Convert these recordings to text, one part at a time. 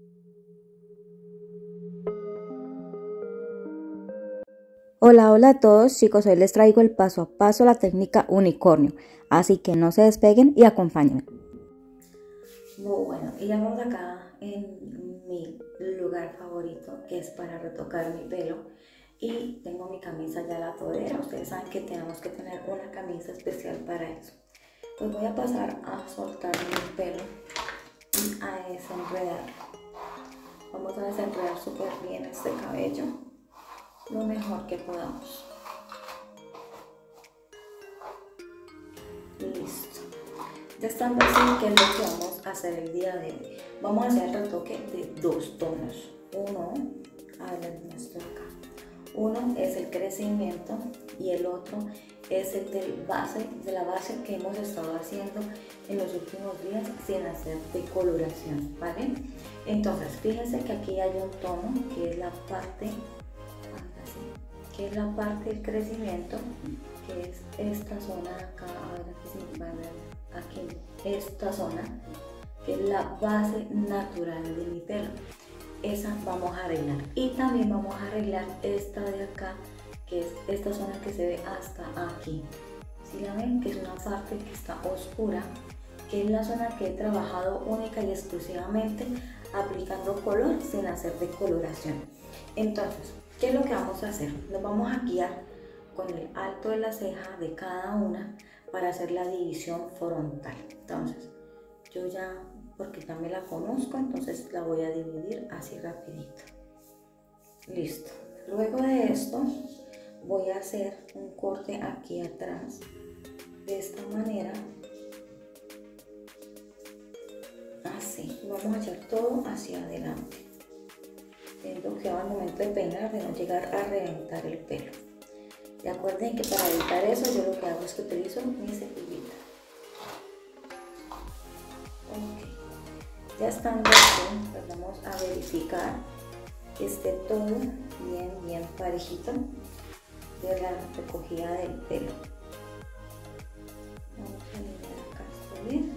Hola a todos chicos, hoy les traigo el paso a paso la técnica unicornio, así que no se despeguen y acompáñenme. Muy bueno, y ya vamos acá en mi lugar favorito, que es para retocar mi pelo, y tengo mi camisa ya a la todera. Ustedes saben que tenemos que tener una camisa especial para eso. Pues voy a pasar a soltar mi pelo y a desenredar. Vamos a desenredar súper bien este cabello lo mejor que podamos. Listo. Ya estando así, ¿qué es lo que vamos a hacer el día de hoy? Vamos a hacer el retoque de dos tonos. Uno, a ver, les muestro acá. Uno es el crecimiento y el otro es el de la base que hemos estado haciendo en los últimos días sin hacer decoloración, ¿vale? Entonces, fíjense que aquí hay un tono que es la parte del crecimiento, que es esta zona de acá, a ver aquí si me van a ver, aquí, esta zona, que es la base natural de mi pelo. Esa vamos a arreglar, y también vamos a arreglar esta de acá, que es esta zona que se ve hasta aquí. Si la ven, que es una parte que está oscura, que es la zona que he trabajado única y exclusivamente aplicando color sin hacer decoloración. Entonces, ¿qué es lo que vamos a hacer? Nos vamos a guiar con el alto de la ceja de cada una para hacer la división frontal. Entonces, yo ya, porque ya me la conozco, entonces la voy a dividir así rapidito. Listo. Luego de esto, voy a hacer un corte aquí atrás, de esta manera. Así, vamos a echar todo hacia adelante, teniendo cuidado al momento de peinar de no llegar a reventar el pelo. Y acuerden que para evitar eso, yo lo que hago es que utilizo mi cepillita. Ok, ya estando aquí, pues vamos a verificar que esté todo bien parejito de la recogida del pelo. Vamos a alinear acá esto bien.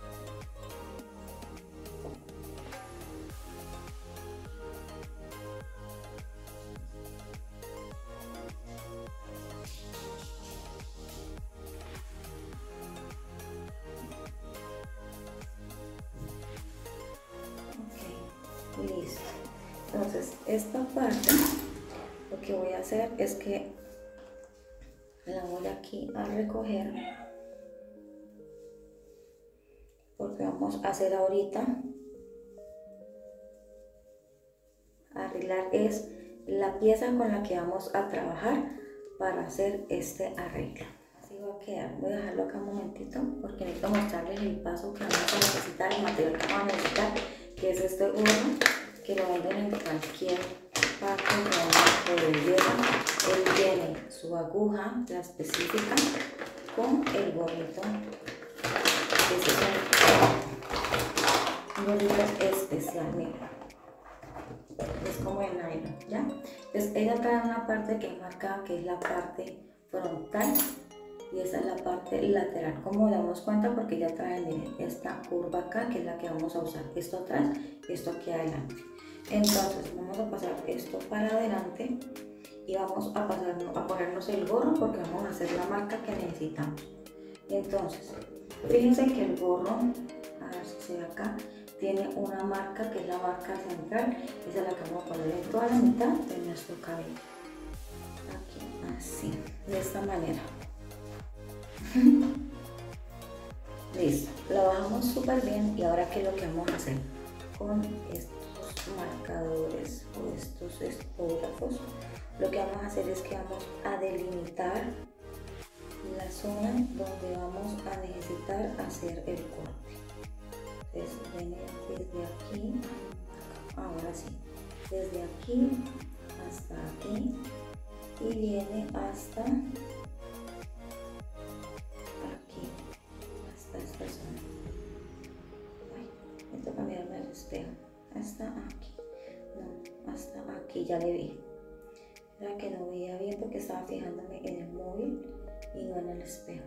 Listo. Entonces, esta parte lo que voy a hacer es que la voy aquí a recoger, porque vamos a hacer ahorita, arreglar es la pieza con la que vamos a trabajar para hacer este arreglo. Así va a quedar. Voy a dejarlo acá un momentito porque necesito mostrarles el paso que vamos a necesitar, el material que vamos a necesitar, que es este gorro, que lo venden en cualquier parte de belleza. Él tiene su aguja, la específica, con el gorrito. Este es un gorrito especial, mira. Es como de nylon, ¿ya? Entonces ella trae una parte que es marcada, que es la parte frontal, y esa es la parte lateral. Como damos cuenta, porque ya trae, miren, esta curva acá, que es la que vamos a usar. Esto atrás, esto aquí adelante. Entonces vamos a pasar esto para adelante y vamos a ponernos el gorro, porque vamos a hacer la marca que necesitamos. Y entonces, fíjense que el gorro, a ver si se ve acá, tiene una marca que es la marca central. Esa es la que vamos a poner en toda la mitad de nuestro cabello. Aquí, así, de esta manera. Listo, lo bajamos súper bien. Y ahora, ¿qué es lo que vamos a hacer? Con estos marcadores o estos espógrafos, lo que vamos a hacer es que vamos a delimitar la zona donde vamos a necesitar hacer el corte. Entonces viene desde aquí, ahora sí, desde aquí hasta aquí, y viene hasta aquí, hasta esta zona. Ay, me toca mirarme al espejo. Hasta aquí, no, hasta aquí ya le vi. Era que no veía bien porque estaba fijándome en el móvil y no en el espejo.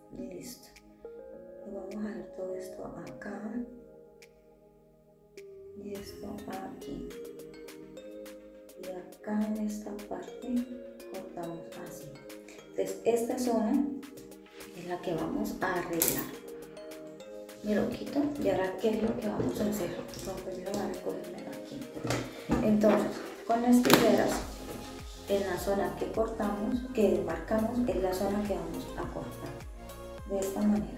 Listo. Vamos a ver todo esto acá. y esto aquí, y acá en esta parte cortamos así. Entonces esta zona es la que vamos a arreglar. Me lo quito y ahora qué es lo que vamos a hacer. Bueno, primero voy a recogerme aquí. Entonces con las tijeras en la zona que cortamos, que marcamos, es la zona que vamos a cortar de esta manera.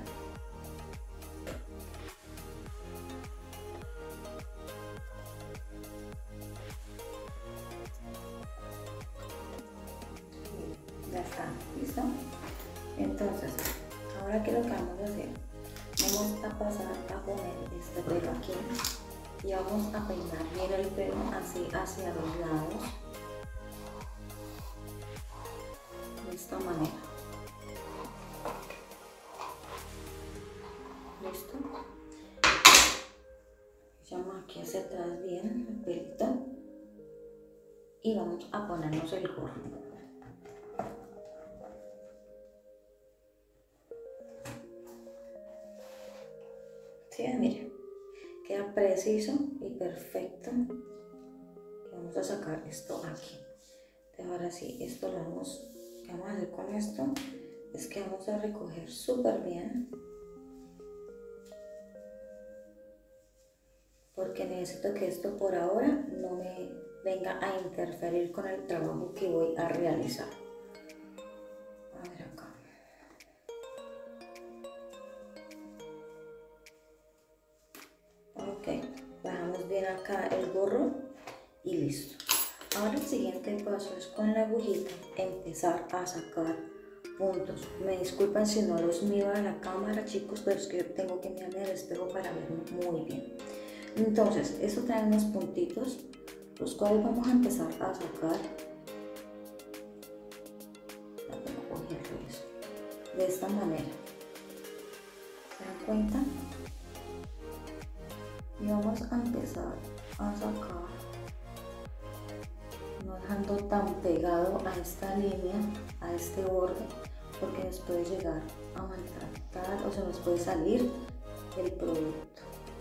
Ya está, ¿listo? Entonces, ahora ¿qué es lo que vamos a hacer? Vamos a pasar a poner este pelo aquí y vamos a peinar bien el pelo así hacia los lados, de esta manera. ¿Listo? Echamos aquí hacia atrás bien el pelito y vamos a ponernos el gorro. ¿Sí? Miren, queda preciso y perfecto. Vamos a sacar esto aquí. Entonces ahora sí, esto lo vamos, ¿qué vamos a hacer con esto? Es que vamos a recoger súper bien, porque necesito que esto por ahora no me venga a interferir con el trabajo que voy a realizar. A ver acá. Ok, bajamos bien acá el gorro y listo. Ahora el siguiente paso es con la agujita empezar a sacar puntos. Me disculpan si no los miro a la cámara, chicos, pero es que yo tengo que mirarme al espejo para verme muy bien. Entonces, esto trae unos puntitos, los cuales vamos a empezar a sacar. De esta manera. ¿Se dan cuenta? Y vamos a empezar a sacar, no dejando tan pegado a esta línea, a este borde, porque nos puede llegar a maltratar o se nos puede salir el producto.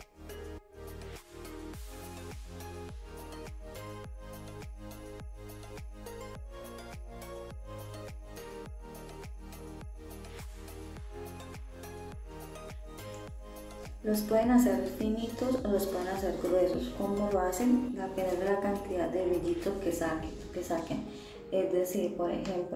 Los pueden hacer finitos o los pueden hacer gruesos, como lo hacen dependiendo de la cantidad de brillitos que saquen. Es decir, por ejemplo,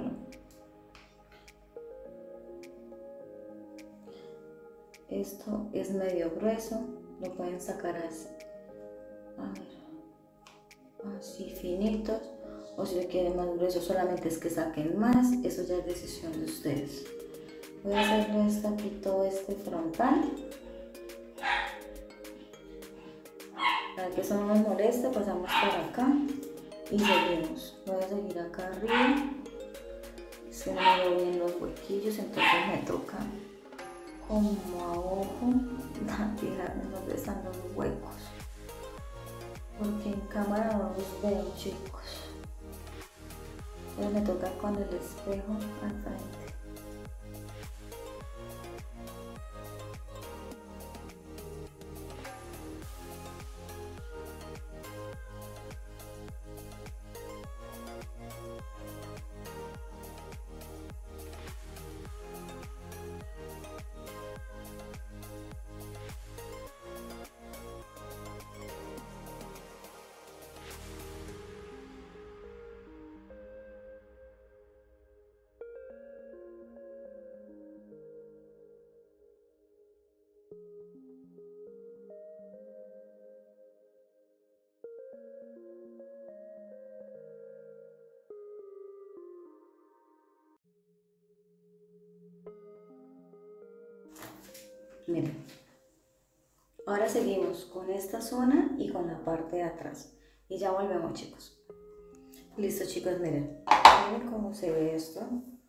esto es medio grueso, lo pueden sacar así, a ver, así finitos, o si lo quieren más grueso solamente es que saquen más, eso ya es decisión de ustedes. Voy a hacerle esto aquí, todo este frontal. Para que eso no nos moleste, pasamos por acá y seguimos. Voy a seguir acá arriba. Se me veo bien los huequillos, entonces me toca como a ojo tirarme donde están los huecos, porque en cámara no los veo, chicos. Entonces me toca con el espejo al frente. Miren, ahora seguimos con esta zona y con la parte de atrás y ya volvemos, chicos. Listo, chicos, miren cómo se ve esto.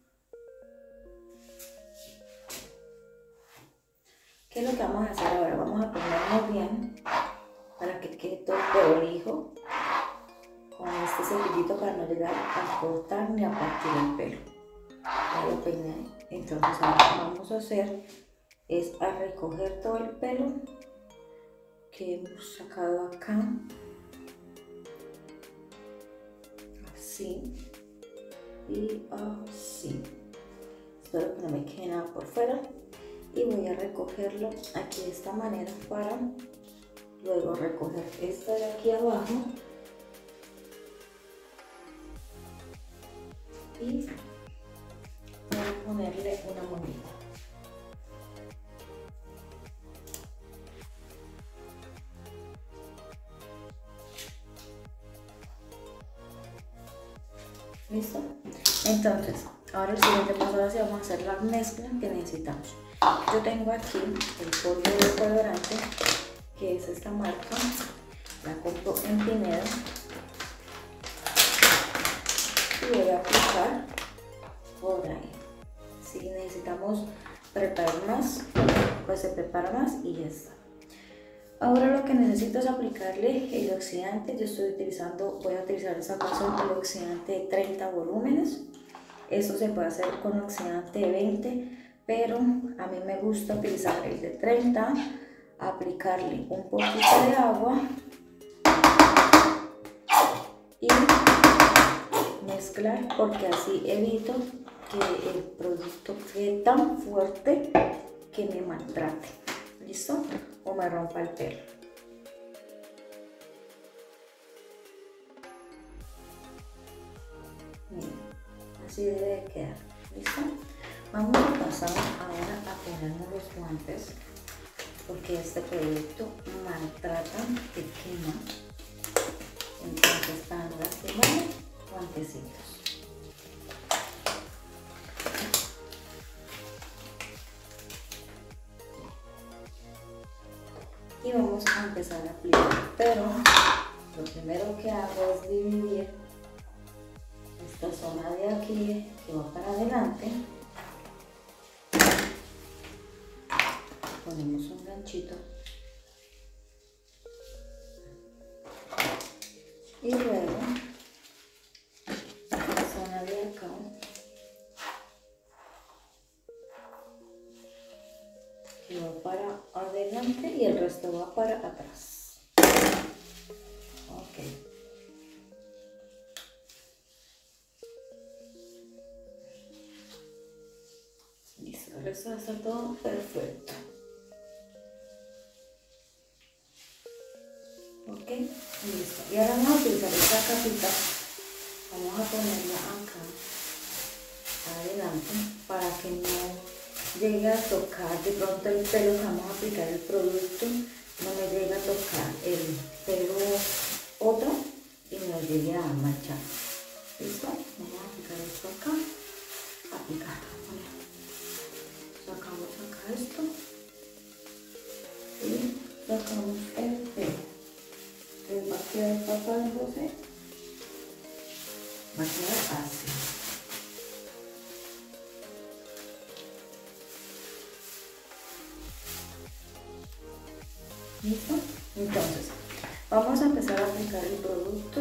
¿Qué es lo que vamos a hacer ahora? Vamos a peinarnos bien para que quede todo prolijo con este cepillito para no llegar a cortar ni a partir el pelo. Ya lo peiné. Entonces ahora lo que vamos a hacer es a recoger todo el pelo que hemos sacado acá, así y así. Espero que no me quede nada por fuera y voy a recogerlo aquí de esta manera para luego recoger esto de aquí abajo y voy a ponerle una moneda. ¿Listo? Entonces, ahora el siguiente paso, ahora sí vamos a hacer la mezcla que necesitamos. Yo tengo aquí el polvo de colorante, que es esta marca, la compro en Pineda, y voy a aplicar por ahí. Si necesitamos preparar más, pues se prepara más y ya está. Ahora lo que necesito es aplicarle el oxidante. Yo voy a utilizar esa ocasión el oxidante de 30 volúmenes. Eso se puede hacer con oxidante de 20, pero a mí me gusta utilizar el de 30, aplicarle un poquito de agua y mezclar, porque así evito que el producto quede tan fuerte que me maltrate. ¿Listo? O me rompa el pelo. Miren, así debe quedar. ¿Listo? Vamos a pasar ahora a ponernos los guantes, porque este producto maltrata, te quema. Entonces, para no lastimar, guantecitos. Y vamos a empezar a aplicar, pero lo primero que hago es dividir esta zona de aquí que va para adelante. Ponemos un ganchito y luego la zona de acá que va para adelante y el resto va para atrás. Ok. Listo, el resto está todo perfecto. Ok, listo. Y ahora vamos a utilizar esta capita. Vamos a ponerla acá adelante para que no llegue a tocar de pronto el pelo que vamos a aplicar el producto, no me llegue a tocar el pelo otro y me llegue a manchar. ¿Listo? Vamos a aplicar esto acá, aplicar. Sacamos acá esto y sacamos el pelo. Va a quedar pasándose, va a quedar así. ¿Listo? Entonces, vamos a empezar a aplicar el producto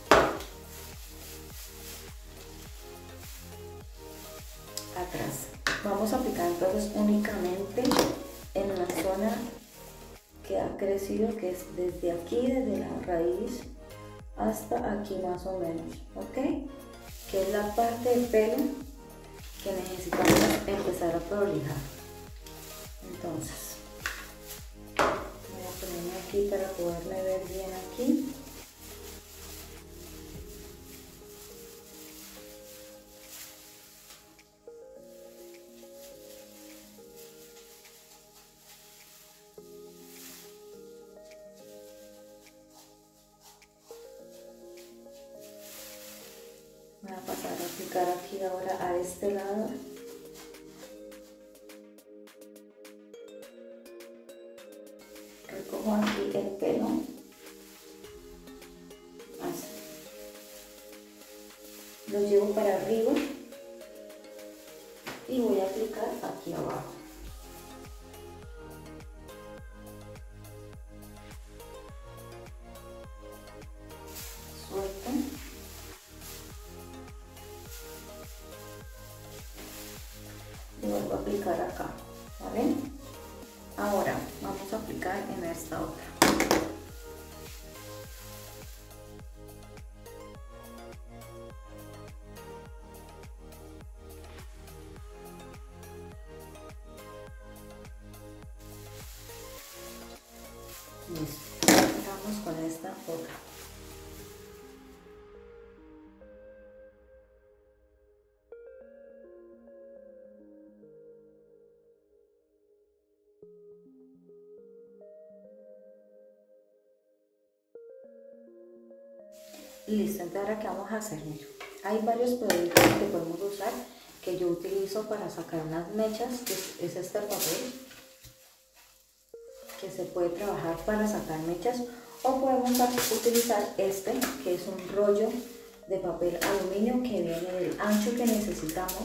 atrás. Vamos a aplicar entonces únicamente en la zona que ha crecido, que es desde aquí, desde la raíz hasta aquí más o menos, ¿ok? Que es la parte del pelo que necesitamos empezar a prolijar. Entonces, voy a ponerme aquí para poderme ver bien aquí. Voy a pasar a aplicar aquí ahora a este lado. Recojo aquí el pelo. Así. Lo llevo para arriba y voy a aplicar aquí abajo. Suelto. Y vuelvo a aplicar acá, ¿vale? Ahora vamos a aplicar en esta otra. Listo, entonces ahora qué vamos a hacer, mira. Hay varios productos que podemos usar que yo utilizo para sacar unas mechas, que es este papel que se puede trabajar para sacar mechas, o podemos utilizar este que es un rollo de papel aluminio que viene del ancho que necesitamos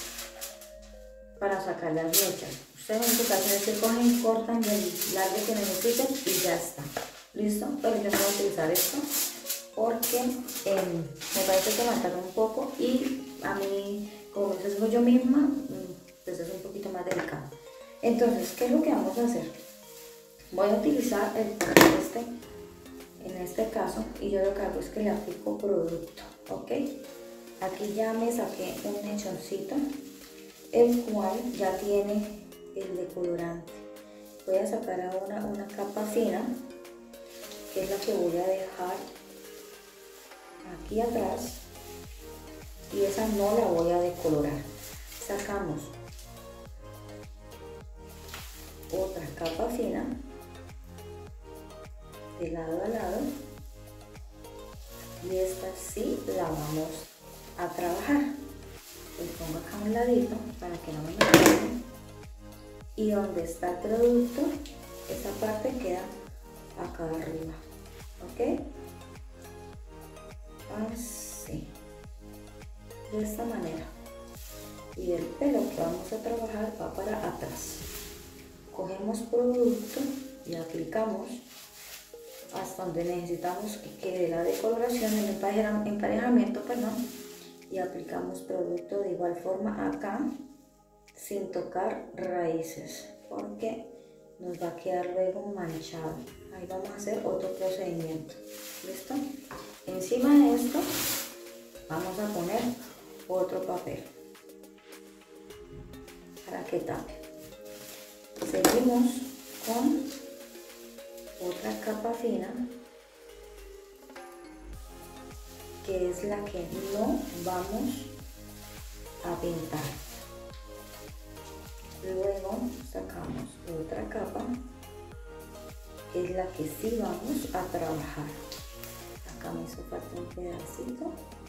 para sacar las mechas. Ustedes en su caso cogen, cortan del largo que necesiten y ya está. ¿Listo? Pero yo voy a utilizar esto porque me parece que me tarda un poco y a mí, como lo hago yo misma, pues es un poquito más delicado. Entonces, ¿qué es lo que vamos a hacer? Voy a utilizar el papel en este caso, y yo lo que hago es que le aplico producto, ¿ok? Aquí ya me saqué un mechoncito, el cual ya tiene el decolorante. Voy a sacar ahora una capa fina, que es la que voy a dejar aquí atrás, y esa no la voy a decolorar. Sacamos otra capa fina de lado a lado, y esta sí la vamos a trabajar. Le pongo acá a un ladito para que no me quede, y donde está el producto, esa parte queda acá arriba, ¿ok? Así, de esta manera, y el pelo que vamos a trabajar va para atrás. Cogemos producto y aplicamos hasta donde necesitamos que quede la decoloración, el emparejamiento, perdón, y aplicamos producto de igual forma acá sin tocar raíces porque nos va a quedar luego manchado. Ahí vamos a hacer otro procedimiento. ¿Listo? Encima de esto vamos a poner otro papel para que tape. Seguimos con otra capa fina, que es la que no vamos a pintar. Luego sacamos otra capa, que es la que sí vamos a trabajar. Acá me hizo falta un pedacito.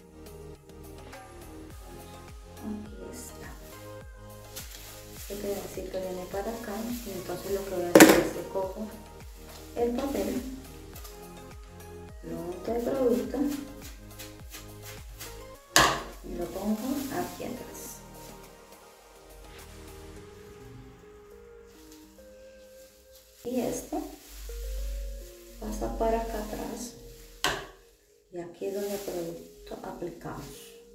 Aquí está. Este pedacito viene para acá, y entonces lo que voy a hacer es que cojo el papel, lo unto el producto y lo pongo aquí atrás. Y esto pasa para acá atrás, y aquí es donde el producto aplicamos.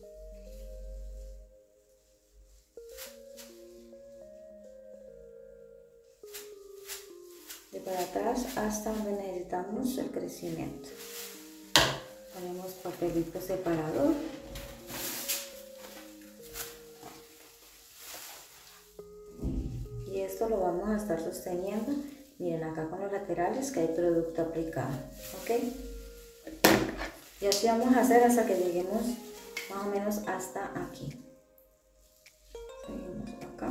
De para atrás hasta donde necesitamos el crecimiento. Ponemos papelito separador. Y esto lo vamos a estar sosteniendo. Miren acá con los laterales que hay producto aplicado. ¿Ok? Y así vamos a hacer hasta que lleguemos más o menos hasta aquí. Seguimos acá.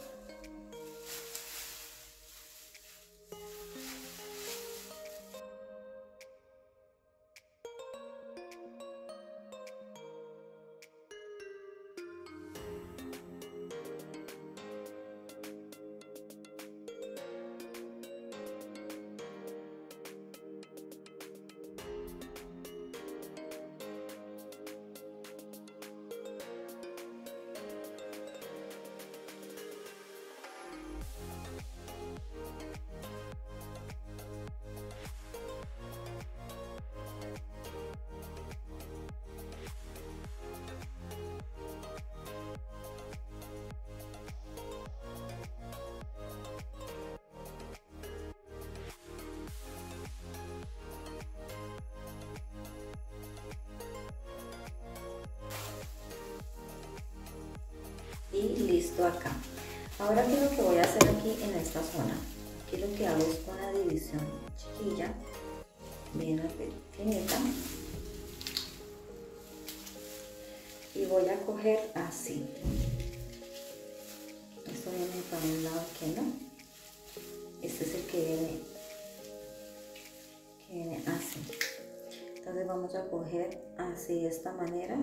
Y listo acá. Ahora, ¿qué es lo que voy a hacer aquí en esta zona? Aquí lo que hago es una división chiquilla, bien finita, y voy a coger así. Esto viene para un lado que no. Este es el que viene así. Entonces vamos a coger así de esta manera.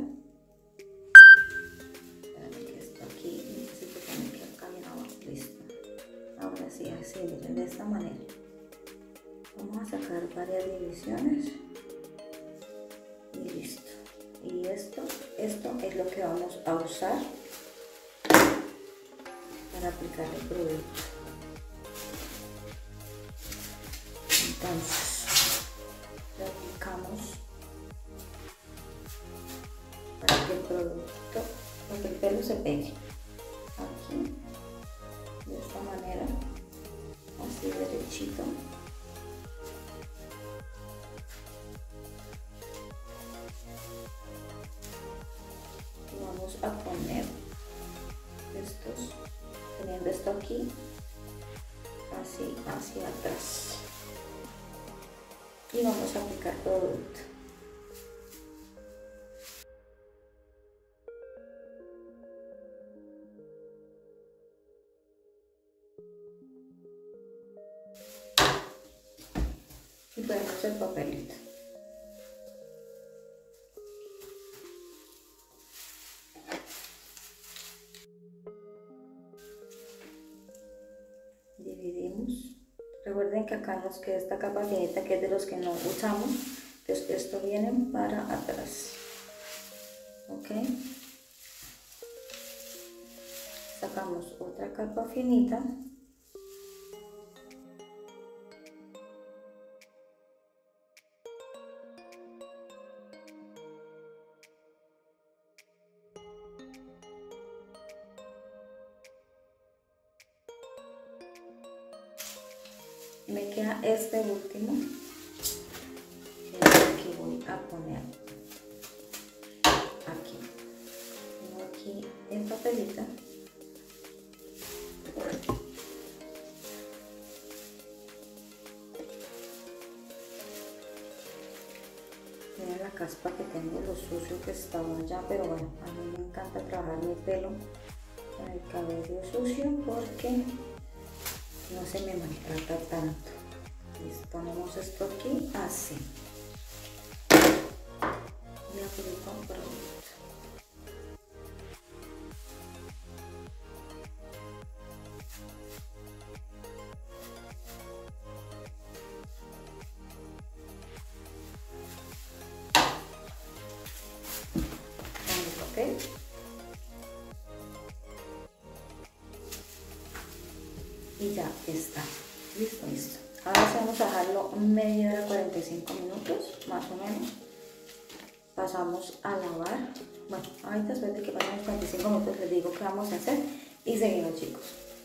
Espérame que esto aquí necesito poner que acá bien abajo. Listo. Ahora sí, así, miren, de esta manera. Vamos a sacar varias divisiones. Y listo. Y esto es lo que vamos a usar para aplicar el producto. Entonces, lo aplicamos para que el producto, para que el pelo se pegue. Aquí, de esta manera, así derechito. Y vamos a poner estos, teniendo esto aquí, así hacia atrás. Y vamos a aplicar producto. Y ponemos el papelito. Dividimos. Recuerden que acá nos queda esta capa finita que es de los que no usamos. Entonces esto viene para atrás. Ok. Sacamos otra capa finita. Me queda este último, que es el que voy a poner aquí. Tengo aquí el papelito. Miren la caspa que tengo, lo sucio que estaba allá, pero bueno, a mí me encanta trabajar mi pelo con el cabello sucio porque no se me maltrata tanto. Listo, ponemos esto aquí así. Y aplico un producto. Con el papel. Y ya está. Listo, listo. Ahora sí vamos a dejarlo media hora, 45 minutos, más o menos. Pasamos a lavar. Bueno, ahorita después de que pasen los 45 minutos les digo qué vamos a hacer y seguimos, chicos.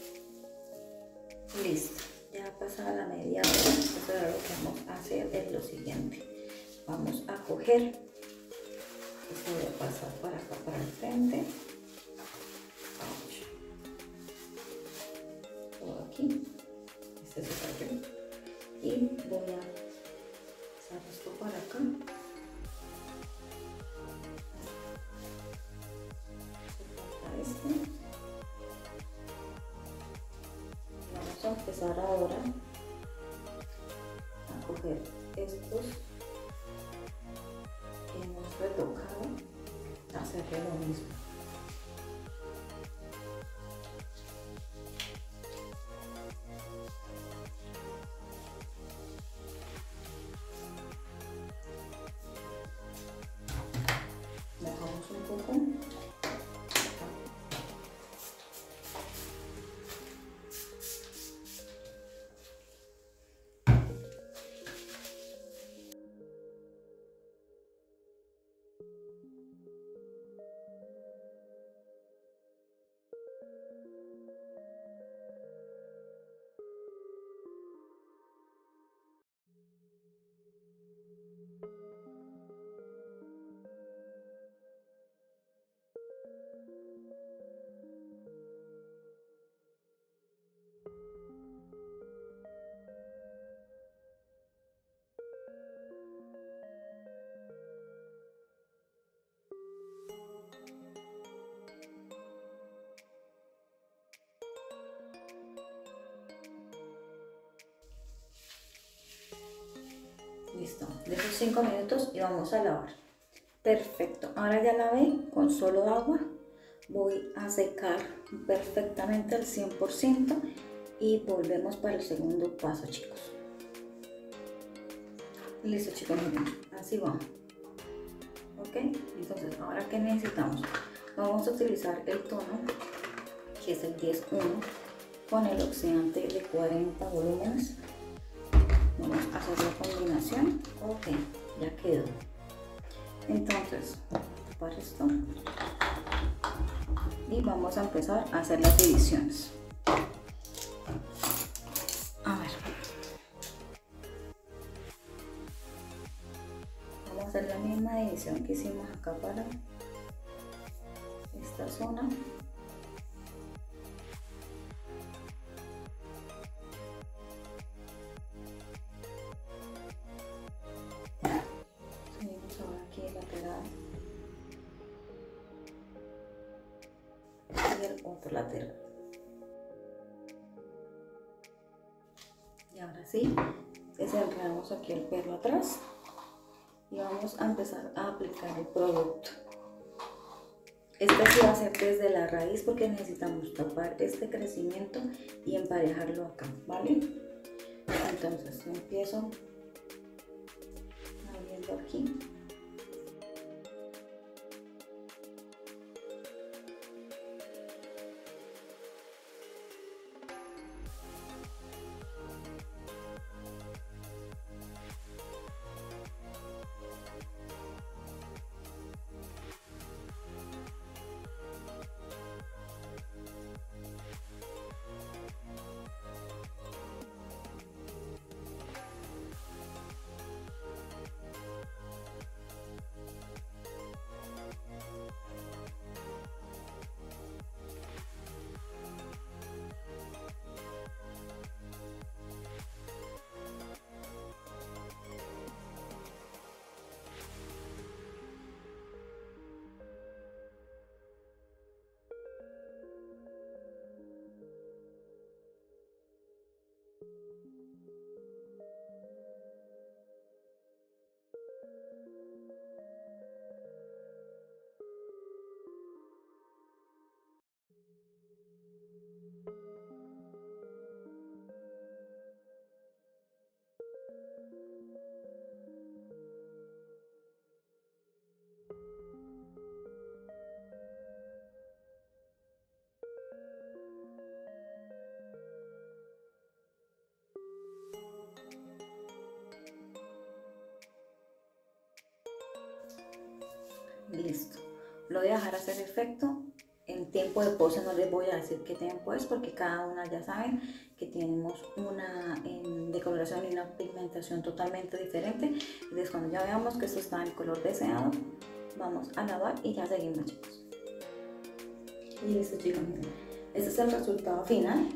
Listo. Ya pasada la media hora, entonces ahora lo que vamos a hacer es lo siguiente. Vamos a coger, esto voy a pasar para acá, para el frente. Todo aquí. Este se cayó. Y voy a pasar esto para acá. Vamos a empezar ahora a coger estos que hemos retocado, a hacerle lo mismo. Bajamos un poco. Listo, dejo 5 minutos y vamos a lavar. Perfecto, ahora ya lavé con solo agua. Voy a secar perfectamente al 100% y volvemos para el segundo paso, chicos. Listo, chicos, miren, así va. Ok, entonces ahora ¿qué necesitamos? Vamos a utilizar el tono que es el 10-1 con el oxidante de 40 volúmenes. Vamos a hacer la combinación. Ok, ya quedó. Entonces, para esto y vamos a empezar a hacer las divisiones. A ver, vamos a hacer la misma división que hicimos acá para esta zona. Seguimos ahora aquí el lateral y el otro lateral. Y ahora sí, desenredamos aquí el pelo atrás y vamos a empezar a aplicar el producto. Este sí va a ser desde la raíz porque necesitamos tapar este crecimiento y emparejarlo acá, ¿vale? Entonces yo empiezo abriendo aquí. Listo, lo voy a dejar hacer efecto. En tiempo de pose no les voy a decir qué tiempo es porque cada una ya saben que tenemos una decoloración y una pigmentación totalmente diferente. Entonces cuando ya veamos que esto está en el color deseado, vamos a lavar y ya seguimos, chicos. Y listo, chicos, miren, este es el resultado final.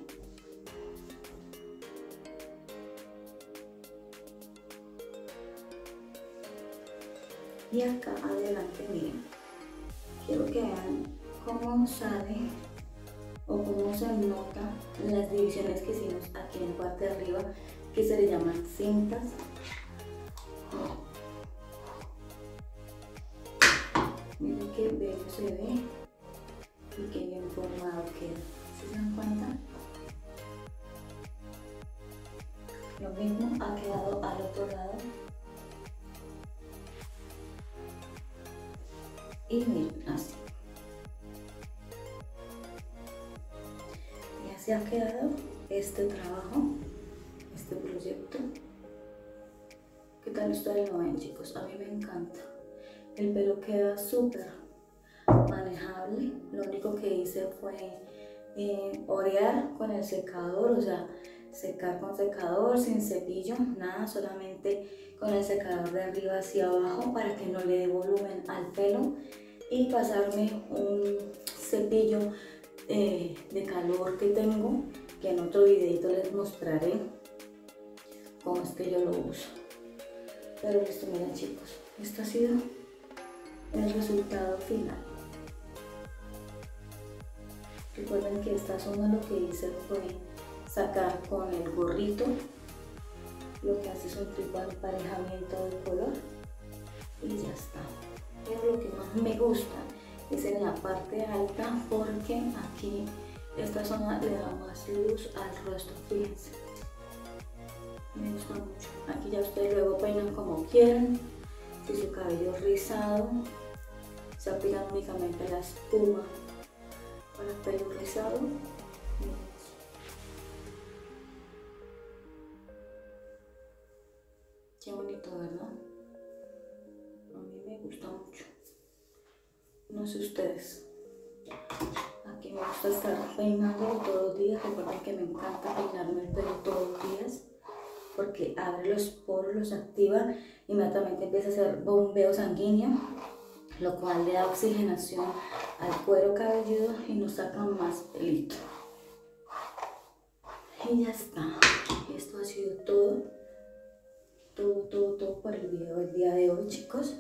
Y acá adelante, miren, quiero que vean cómo sale o cómo se nota las divisiones que hicimos aquí en la parte de arriba, que se le llaman cintas. Miren qué bello se ve y qué bien formado queda. ¿Sí se dan cuenta? Lo mismo ha quedado al otro lado. Y miren, así. Y así ha quedado este trabajo, este proyecto. ¿Qué tal ustedes lo ven, chicos? A mí me encanta. El pelo queda súper manejable. Lo único que hice fue orear con el secador, o sea, secar con secador, sin cepillo, nada, solamente con el secador de arriba hacia abajo para que no le dé volumen al pelo, y pasarme un cepillo de calor que tengo, que en otro videito les mostraré cómo es que yo lo uso. Pero listo, miren, chicos, este ha sido el resultado final. Recuerden que esta zona lo que hice fue sacar con el gorrito lo que hace es un tipo de emparejamiento de color y ya está. Pero lo que más me gusta es en la parte alta, porque aquí esta zona le da más luz al rostro, fíjense. Me gusta mucho. Aquí ya ustedes luego peinan como quieran. Si su cabello es rizado, se aplica únicamente la espuma para el pelo rizado. Qué bonito, ¿verdad? A mí me gusta mucho. No sé ustedes. Aquí me gusta estar peinando todos los días. Recuerden que me encanta peinarme el pelo todos los días porque abre los poros, los activa, inmediatamente empieza a hacer bombeo sanguíneo, lo cual le da oxigenación al cuero cabelludo y nos saca más pelito. Y ya está. Esto ha sido todo por el video del día de hoy, chicos.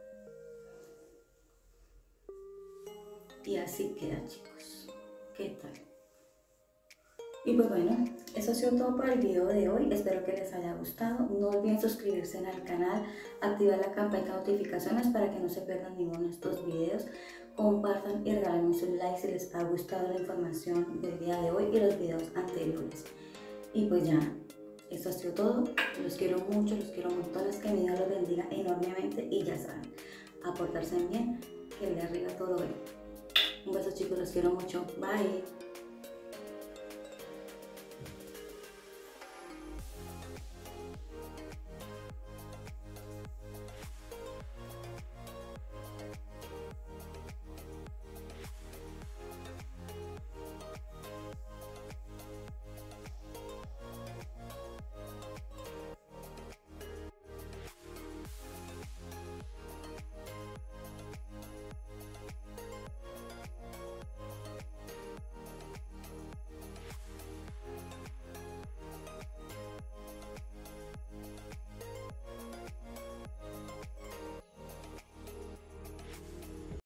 Y así queda, chicos. ¿Qué tal? Y pues bueno, eso ha sido todo por el video de hoy. Espero que les haya gustado. No olviden suscribirse al canal, activar la campanita de notificaciones para que no se pierdan ninguno de estos videos. Compartan y regálenme un like si les ha gustado la información del día de hoy y los videos anteriores. Y pues ya, esto ha sido todo. Los quiero mucho, los quiero montones. Que mi Dios los bendiga enormemente. Y ya saben, a portarse bien, que el de arriba todo lo ve. Un beso, chicos, los quiero mucho. Bye.